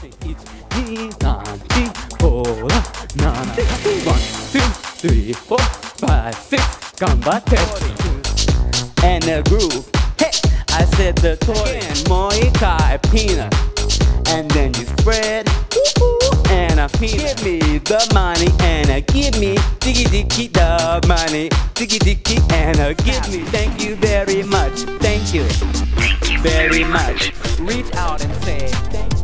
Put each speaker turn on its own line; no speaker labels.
1, 2, 3, 4, 5, 6 頑張って and the groove. Hey, I said the toy and Muay Thai peanut, and then you spread and a peanut. Give me the money and give me diggy the money, diggy and give me. Thank you very much. Thank you very much. Reach out and say thank you.